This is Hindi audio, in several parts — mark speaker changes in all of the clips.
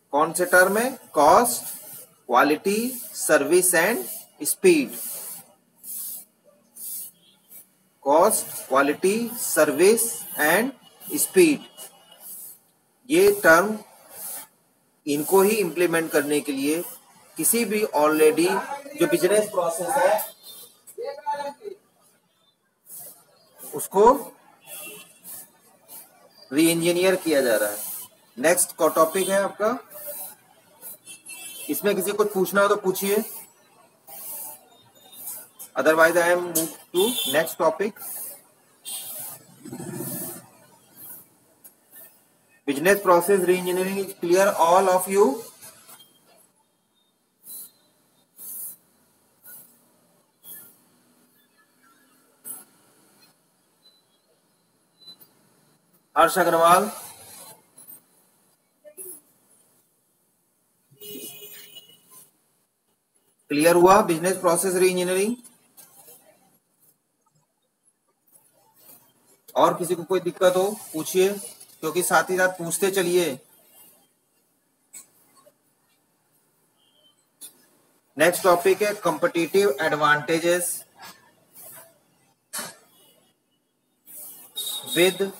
Speaker 1: कौन से टर्म है? Cost, quality, service and speed. Cost, quality, service and speed, ये टर्म, इनको ही इंप्लीमेंट करने के लिए किसी भी ऑलरेडी जो बिजनेस प्रोसेस है उसको री इंजीनियर किया जा रहा है। नेक्स्ट टॉपिक है आपका, इसमें किसी को पूछना हो तो पूछिए, otherwise I am move to next topic. Business process reengineering is clear all of you? Harsh Agrawal, clear हुआ बिजनेस प्रोसेस री इंजीनियरिंग? और किसी को कोई दिक्कत हो पूछिए, क्योंकि साथ ही साथ पूछते चलिए। नेक्स्ट टॉपिक है competitive advantages with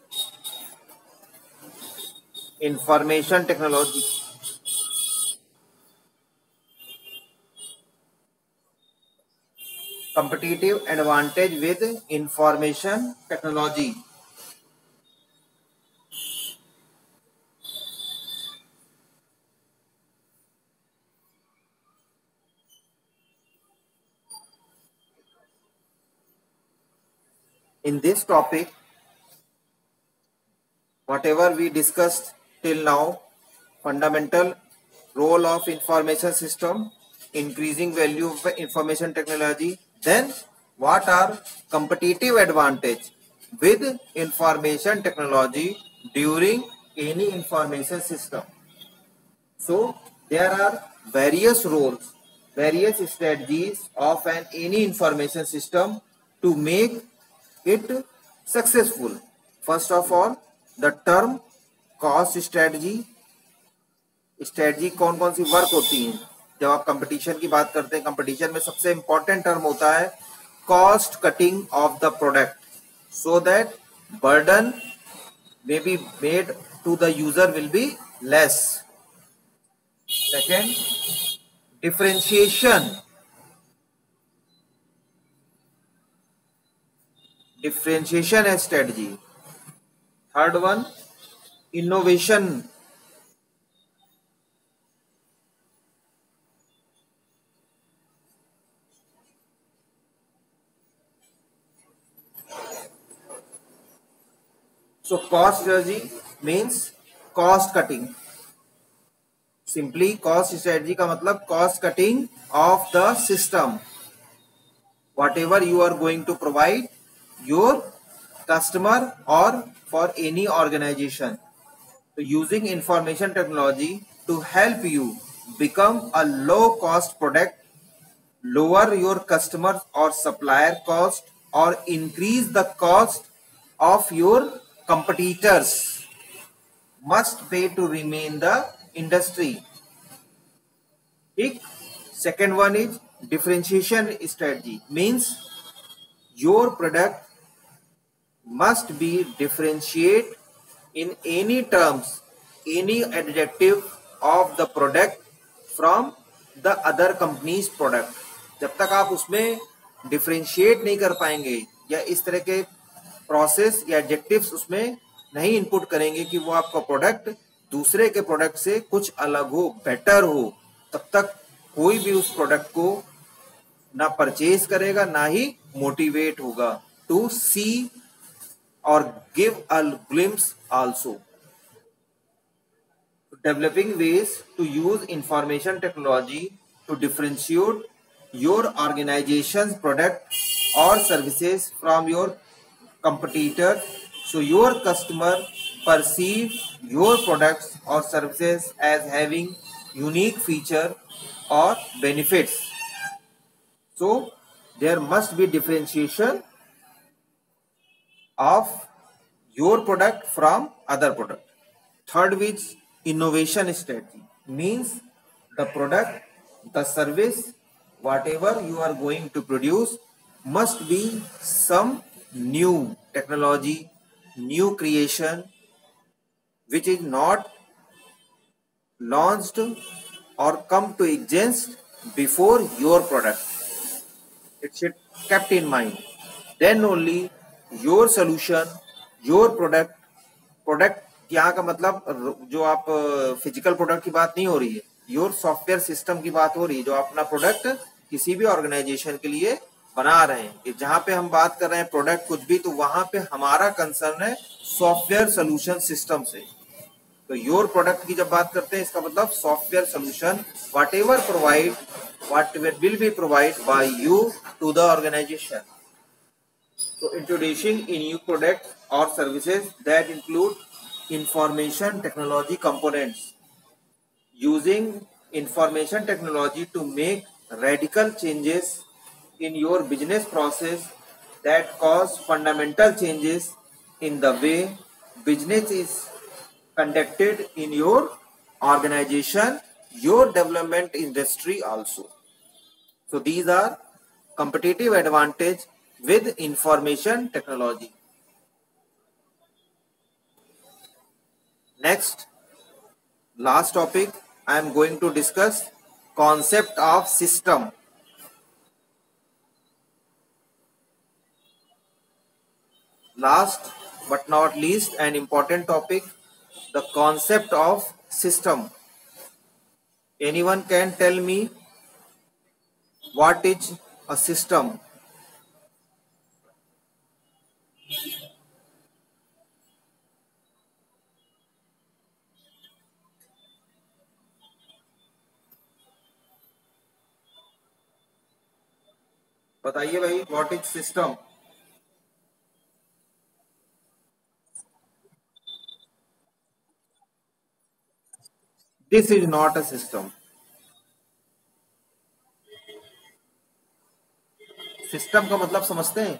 Speaker 1: information technology. competitive advantage with information technology। In this topic, whatever we discussed till now, fundamental role of information system, increasing value of information technology, then what are competitive advantage with information technology during any information system. So there are various roles, various strategies of any information system to make it successful. First of all, the term cost strategy। Strategy कौन कौन सी वर्क होती हैं जब आप कंपटीशन की बात करते हैं? कंपटीशन में सबसे इंपॉर्टेंट टर्म होता है cost cutting of the product, so that burden may be made to the user will be less. Second, differentiation है strategy. Third one, innovation. So cost strategy means cost cutting. Simply cost strategy का मतलब cost cutting of the system. Whatever you are going to provide your customer or for any organization. So using information technology to help you become a low cost product, lower your customer or supplier cost, or increase the cost of your competitors must pay to remain the industry. ठीक. Second one is differentiation strategy, means your product must be differentiate in any terms, any adjective of the product from the other company's product. जब तक आप उसमें डिफरेंशिएट नहीं कर पाएंगे या इस तरह के प्रोसेस या एडजेक्टिव्स उसमें नहीं इनपुट करेंगे कि वो आपका प्रोडक्ट दूसरे के प्रोडक्ट से कुछ अलग हो, बेटर हो, तब तक कोई भी उस प्रोडक्ट को ना परचेज करेगा ना ही मोटिवेट होगा टू सी और give a glimpse also. Developing ways to use information technology to differentiate your organization's product or services from your competitor, so your customer perceive your products or services as having unique feature or benefits. So there must be differentiation of your product from other product. Third is innovation strategy. means the product, the service, whatever you are going to produce must be some new technology, new creation, which is not launched or come to exist before your product. It should kept in mind. Then only your solution, your product यहाँ का मतलब जो आप फिजिकल प्रोडक्ट की बात नहीं हो रही है, योर सॉफ्टवेयर सिस्टम की बात हो रही है, जो अपना प्रोडक्ट किसी भी ऑर्गेनाइजेशन के लिए बना रहे हैं. जहां पे हम बात कर रहे हैं प्रोडक्ट कुछ भी, तो वहां पे हमारा कंसर्न है सॉफ्टवेयर सोल्यूशन सिस्टम से. तो योर प्रोडक्ट की जब बात करते हैं, इसका मतलब software solution whatever will be provide by you to the organisation. So introducing a new product or services that include information technology components. Using information technology to make radical changes in your business process that cause fundamental changes in the way business is conducted in your organization, your development industry also. So these are competitive advantage with information technology. Next, last topic, I am going to discuss concept of system. Last but not least, an important topic, the concept of system. Anyone can tell me what is a system? बताइए भाई, what is system? This is not a system. System का मतलब समझते हैं?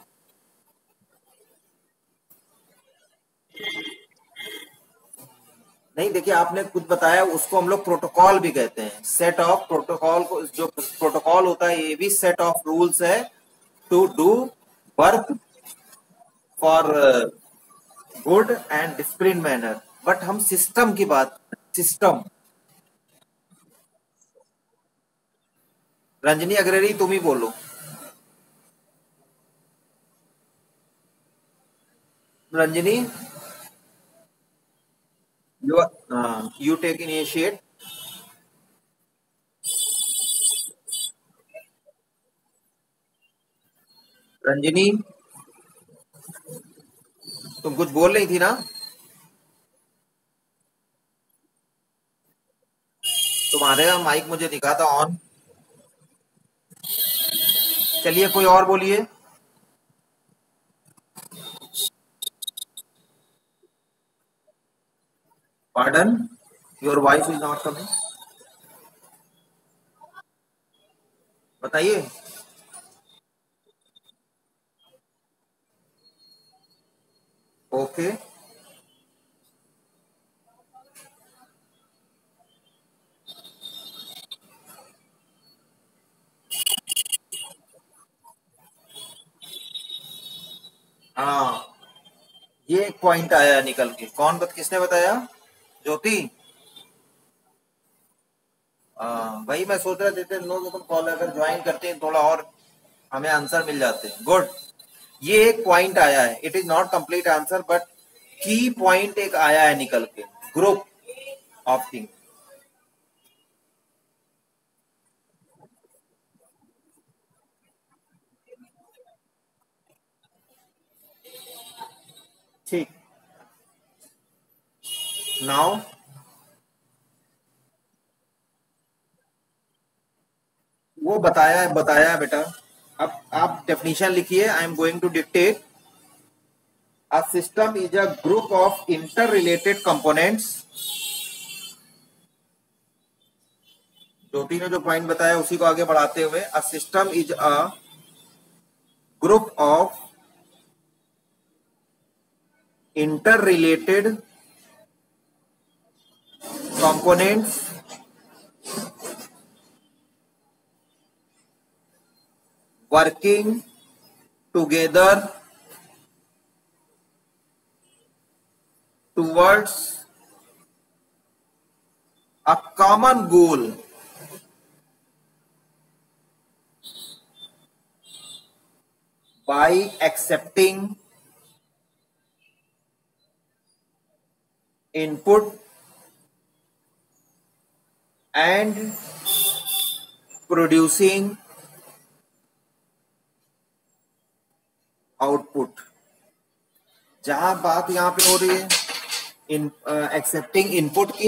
Speaker 1: नहीं, देखिए आपने खुद बताया, उसको हम लोग प्रोटोकॉल भी कहते हैं. सेट ऑफ प्रोटोकॉल को, जो प्रोटोकॉल होता है ये भी सेट ऑफ रूल्स है to do work for good and discipline manner. But हम सिस्टम की बात, सिस्टम. रंजनी अग्ररी, तुम ही बोलो. Ranjani, you take initiate. Ranjani, तुम कुछ बोल रही थी ना? तुम्हारे माइक मुझे दिखा था ऑन. चलिए कोई और बोलिए. Pardon, your voice is not coming. बताइए. ओके. हाँ, ये एक पॉइंट आया निकल के. किसने बताया? ज्योति. भाई मैं सोच रहा देते लोग अपन कॉल अगर ज्वाइन करते हैं थोड़ा और हमें आंसर मिल जाते हैं. गुड. ये एक पॉइंट आया है. It is not complete answer but key point एक आया है निकल के. Group of thing. ठीक. नाउ वो बताया है बेटा. अब आप डेफिनेशन लिखिए. I am going to dictate. A system is a group of interrelated components. Jyoti ने जो पॉइंट बताया उसी को आगे बढ़ाते हुए, a system is a group of interrelated components working together towards a common goal by accepting input and producing output. जहां बात यहां पे हो रही है एक्सेप्टिंग इनपुट की,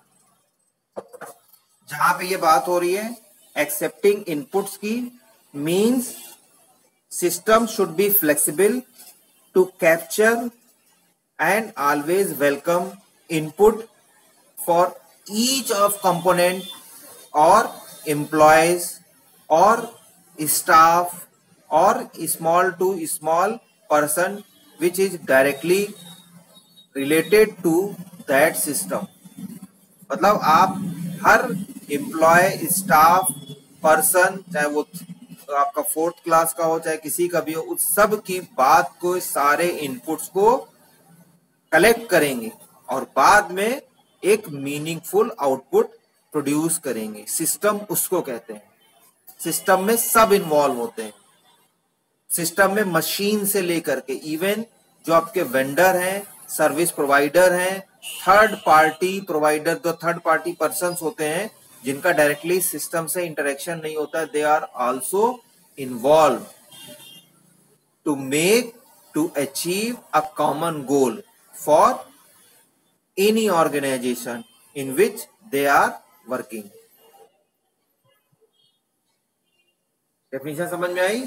Speaker 1: जहां पे ये बात हो रही है एक्सेप्टिंग इनपुट्स की, means system should be flexible to capture and always welcome input for each of component or employees or staff or small to small person which is directly related to that system। मतलब आप हर एम्प्लॉय, स्टाफ, पर्सन, चाहे वो आपका 4th क्लास का हो चाहे किसी का भी हो, उस सब की बात को, सारे इनपुट्स को कलेक्ट करेंगे और बाद में एक मीनिंगफुल आउटपुट प्रोड्यूस करेंगे। सिस्टम उसको कहते हैं। सिस्टम में सब इन्वॉल्व होते हैं। सिस्टम में मशीन से लेकर के इवन जो आपके वेंडर हैं, सर्विस प्रोवाइडर हैं, थर्ड पार्टी प्रोवाइडर, तो थर्ड पार्टी पर्संस होते हैं जिनका डायरेक्टली सिस्टम से इंटरेक्शन नहीं होता, they are also involve to achieve a common goal for any organization in which they are working। Definition समझ में आई?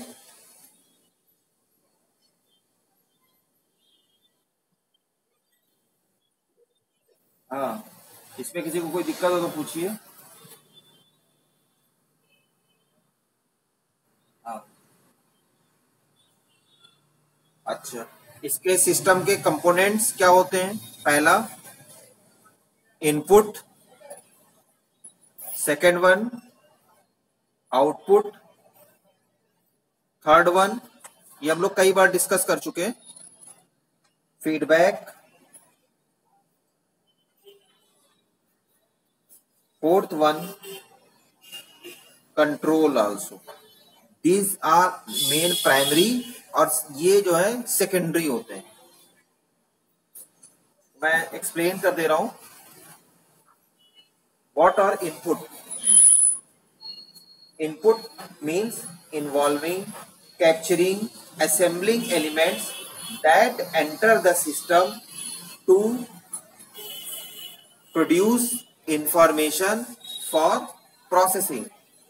Speaker 1: हाँ, इसमें किसी को कोई दिक्कत हो तो पूछिए। हाँ, अच्छा, इसके सिस्टम के कंपोनेंट्स क्या होते हैं? पहला input, second one output, third one ये हम लोग कई बार डिस्कस कर चुके हैं, feedback, fourth one control also. These are main primary और ये जो है सेकेंडरी होते हैं। मैं एक्सप्लेन कर दे रहा हूं। What are input? Input means involving, capturing, assembling elements that enter the system to produce information for processing।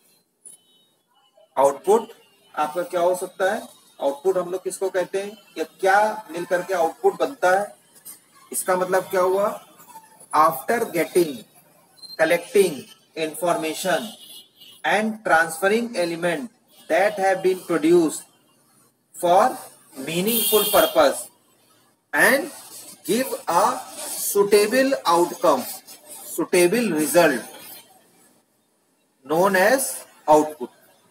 Speaker 1: Output आपका क्या हो सकता है? आउटपुट हम लोग किसको कहते हैं या क्या मिल करके आउटपुट बनता है? इसका मतलब क्या हुआ? After getting, collecting information and transferring element that have been produced for meaningful purpose and give a suitable outcome, suitable result known as output।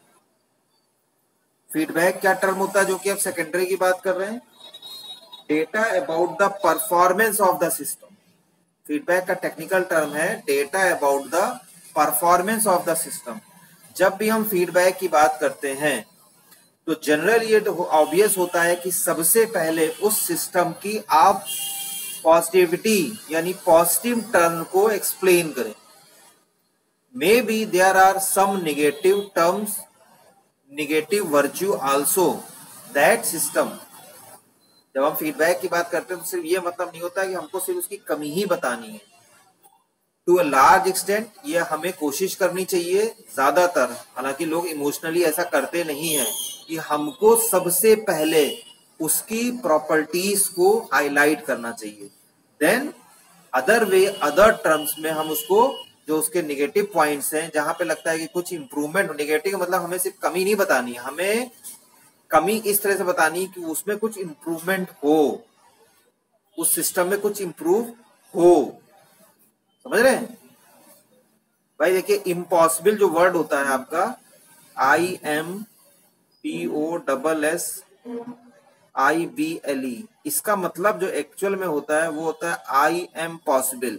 Speaker 1: Feedback क्या टर्म होता है जो कि आप सेकेंडरी की बात कर रहे हैं? Data about the performance of the system. Feedback का टेक्निकल टर्म है data about the performance of the system. जब भी हम फीडबैक की बात करते हैं तो जनरल ये ऑब्वियस होता है कि सबसे पहले उस सिस्टम की आप पॉजिटिविटी यानी पॉजिटिव टर्म को एक्सप्लेन करें। May be there are some negative terms, negative virtue also that system. जब हम फीडबैक की बात करते हैं तो सिर्फ ये मतलब नहीं होता कि हमको सिर्फ उसकी कमी ही बतानी है। टू अ लार्ज एक्सटेंट ये हमें कोशिश करनी चाहिए ज्यादातर, हालांकि लोग इमोशनली ऐसा करते नहीं है, कि हमको सबसे पहले उसकी प्रॉपर्टीज को हाईलाइट करना चाहिए। Then other way, other terms में हम उसको जो उसके नेगेटिव पॉइंट्स हैं, जहां पे लगता है कि कुछ इंप्रूवमेंट, नेगेटिव मतलब हमें सिर्फ कमी नहीं बतानी है, हमें कमी इस तरह से बतानी कि उसमें कुछ इंप्रूवमेंट हो, उस सिस्टम में कुछ इंप्रूव हो। समझ रहे हैं भाई? देखिए इम्पॉसिबल जो वर्ड होता है आपका IMPOSSIBLE, POSSIBLE, इसका मतलब जो एक्चुअल में होता है वो होता है आई एम पॉसिबल।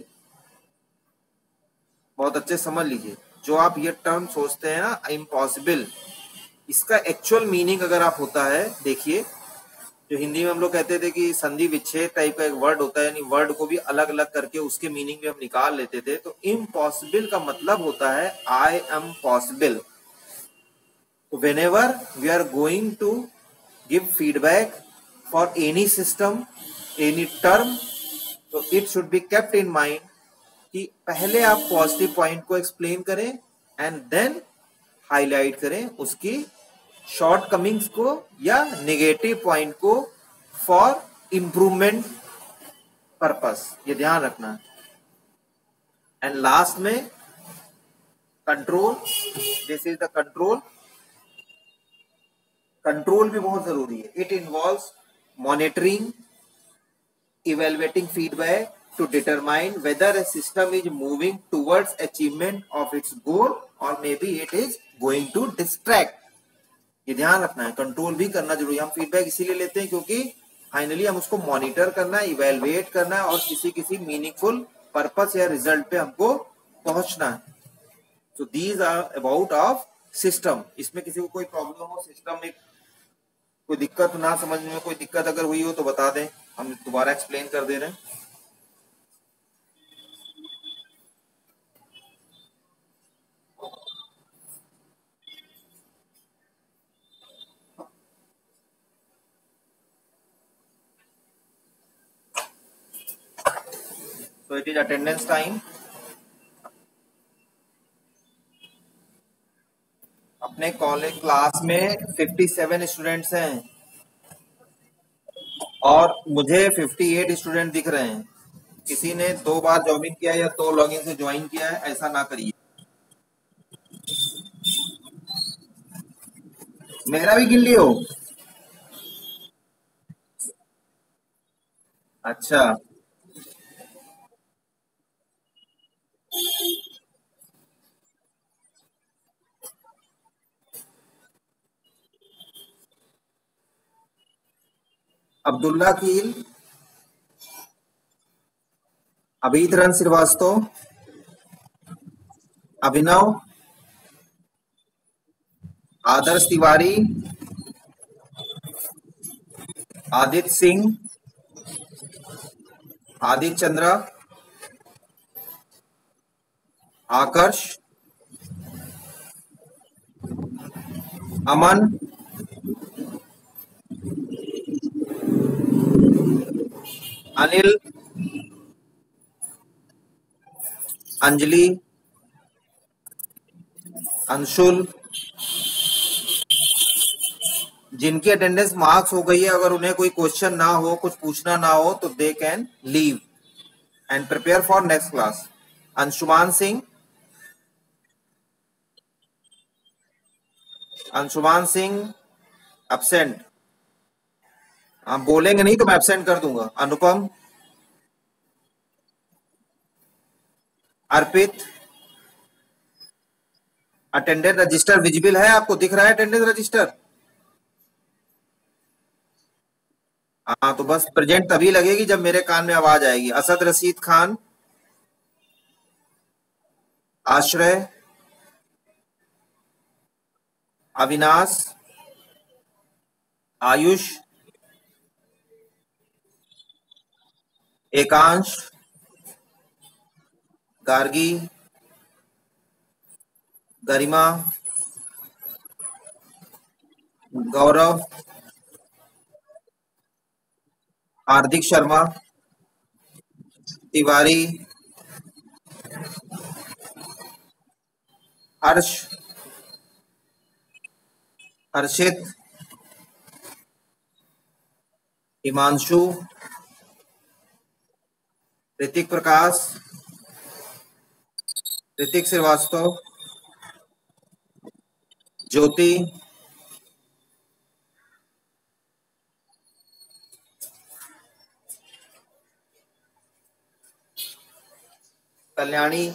Speaker 1: बहुत अच्छे समझ लीजिए, जो आप ये टर्म सोचते हैं ना इम्पॉसिबल, इसका एक्चुअल मीनिंग अगर आप होता है, देखिए जो हिंदी में हम लोग कहते थे कि संधि विच्छेद टाइप का एक वर्ड होता है, यानी वर्ड को भी अलग अलग करके उसके मीनिंग भी हम निकाल लेते थे। तो इम्पॉसिबल का मतलब होता है I am possible. whenever we are going to give feedback for any system, any term, तो it should be kept in mind कि पहले आप पॉजिटिव पॉइंट को एक्सप्लेन करें एंड देन हाईलाइट करें उसकी शॉर्ट कमिंग्स को या नेगेटिव पॉइंट को फॉर इंप्रूवमेंट पर्पस, ये ध्यान रखना है। एंड लास्ट में control, this is the control. Control भी बहुत जरूरी है। It involves monitoring, evaluating feedback to determine whether a system is moving towards achievement of its goal or maybe it is going to distract। ये ध्यान रखना है, कंट्रोल भी करना जरूरी है। हम फीडबैक इसीलिए लेते हैं क्योंकि फाइनली हम उसको मॉनिटर करना है, इवेलुएट करना है और किसी किसी पर्पस या रिजल्ट पे हमको पहुंचना है। So these are about of system. इसमें किसी को कोई प्रॉब्लम हो, सिस्टम में कोई दिक्कत ना समझने में कोई दिक्कत अगर हुई हो तो बता दें, हम दोबारा एक्सप्लेन कर दे रहे हैं। So it is attendance time। अपने कॉलेज क्लास में 57 स्टूडेंट्स हैं और मुझे 58 स्टूडेंट दिख रहे हैं। किसी ने 2 बार ज्वाइन किया या 2 लॉगिन से ज्वाइन किया है, ऐसा ना करिए। मेरा भी गिन लियो। अच्छा, अब्दुल्ला कील, अभितरन श्रीवास्तव, अभिनव, आदर्श तिवारी, आदित्य सिंह, आदित्य चंद्रा, आकर्ष, अमन, अनिल, अंजलि, अंशुल। जिनकी अटेंडेंस मार्क्स हो गई है, अगर उन्हें कोई क्वेश्चन ना हो, कुछ पूछना ना हो तो they can leave and prepare for next class. Anshuman Singh, Anshuman Singh absent. आप बोलेंगे नहीं तो मैं एब्सेंट कर दूंगा। Anupam, Arpit, attendance register visible है, आपको दिख रहा है अटेंडेंस रजिस्टर? हाँ, तो बस प्रेजेंट तभी लगेगी जब मेरे कान में आवाज आएगी। असद रशीद खान, आश्रय, अविनाश, आयुष, एकांश, गार्गी, गरिमा, गौरव, हार्दिक शर्मा, तिवारी, हर्ष, हर्षित, हिमांशु, ऋतिक प्रकाश, ऋतिक श्रीवास्तव, ज्योति, कल्याणी,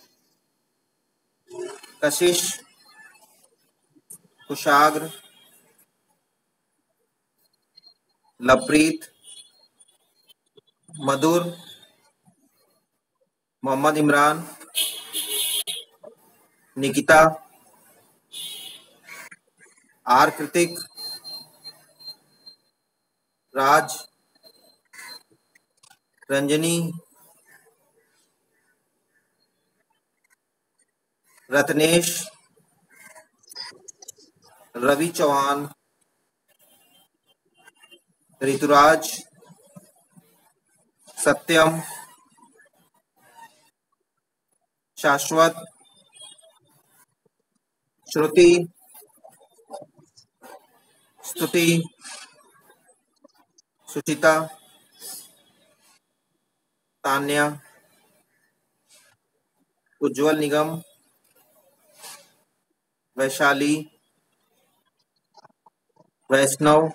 Speaker 1: कशिश, कुशाग्र, लवप्रीत, मधुर, मोहम्मद इमरान, निकिता, आर कृतिक, राज, रंजनी, रत्नेश, रवि चौहान, ऋतुराज, सत्यम, शाश्वत, श्रुति, स्तुति, सुचिता, तान्या, उज्जवल निगम, वैशाली, वैष्णव,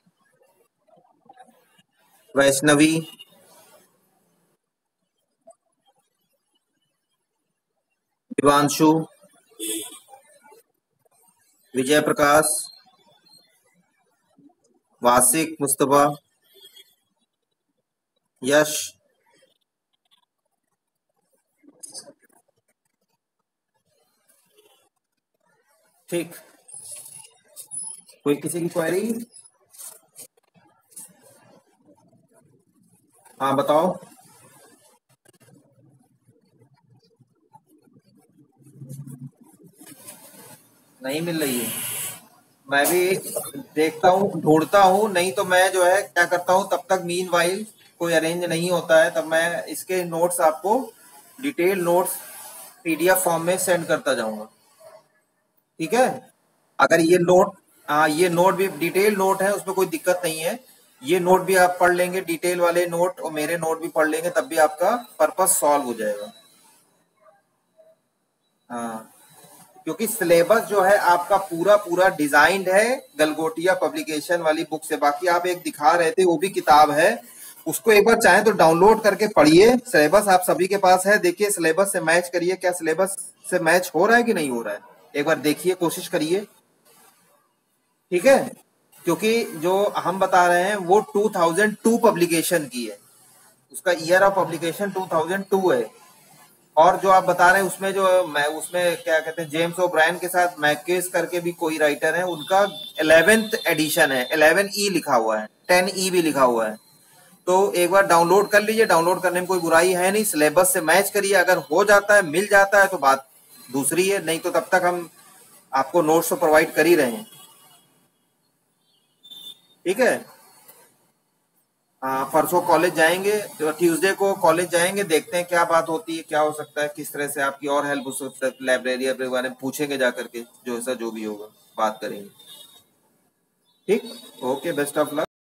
Speaker 1: वैष्णवी, दिवांशु, विजय प्रकाश, वासिक मुस्तफा, यश, ठीक। कोई किसी की क्वेरी? हाँ बताओ। नहीं मिल रही है? मैं भी देखता हूँ, ढूंढता हूँ, नहीं तो मैं जो है क्या करता हूँ, तब तक मीन वाइल कोई अरेंज नहीं होता है तब मैं इसके नोट्स आपको डिटेल नोट्स पीडीएफ फॉर्म में सेंड करता जाऊंगा। ठीक है? अगर ये नोट, हाँ ये नोट भी डिटेल नोट है, उसमें कोई दिक्कत नहीं है। ये नोट भी आप पढ़ लेंगे, डिटेल वाले नोट, और मेरे नोट भी पढ़ लेंगे, तब भी आपका पर्पस सॉल्व हो जाएगा। हाँ, क्योंकि सिलेबस जो है आपका पूरा पूरा डिजाइंड है गलगोटिया पब्लिकेशन वाली बुक से। बाकी आप एक दिखा रहे थे वो भी किताब है, उसको एक बार चाहे तो डाउनलोड करके पढ़िए। सिलेबस आप सभी के पास है, देखिए सिलेबस से मैच करिए, क्या सिलेबस से मैच हो रहा है कि नहीं हो रहा है, एक बार देखिए, कोशिश करिए। ठीक है? क्योंकि जो हम बता रहे हैं वो 2002 पब्लिकेशन की है, उसका ईयर ऑफ पब्लिकेशन 2002 है। और जो आप बता रहे हैं उसमें जो मैं उसमें क्या कहते हैं, जेम्स ओब्रायन के साथ मैकेस करके भी कोई राइटर है, उनका 11th एडिशन है, 11E लिखा हुआ है, 10E भी लिखा हुआ है। तो एक बार डाउनलोड कर लीजिए, डाउनलोड करने में कोई बुराई है नहीं, सिलेबस से मैच करिए, अगर हो जाता है, मिल जाता है तो बात दूसरी है, नहीं तो तब तक हम आपको नोट्स तो प्रोवाइड कर ही रहे हैं। ठीक है? परसों कॉलेज जाएंगे, तो ट्यूसडे को कॉलेज जाएंगे, देखते हैं क्या बात होती है, क्या हो सकता है, किस तरह से आपकी और हेल्प हो सकता है, लाइब्रेरी के बारे में पूछेंगे जा करके, जो ऐसा जो भी होगा बात करेंगे। ठीक, ओके, बेस्ट ऑफ लक।